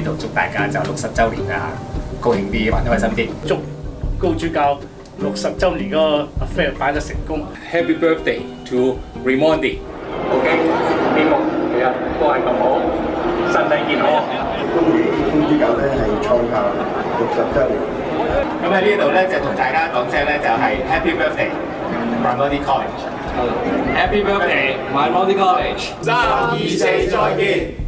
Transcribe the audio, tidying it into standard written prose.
呢度祝大家就60週年啊，高興啲，玩得開心啲。 祝高主教60週年嗰個 affair 擺得成功。 Happy birthday to Raimondi。OK， 希望每日都係咁好，身體健康。 恭喜高主教咧係創校60週年。 咁喺呢度咧就同大家講聲咧就係 Happy birthday Raimondi College。Happy birthday Raimondi College。3、2、4，再見。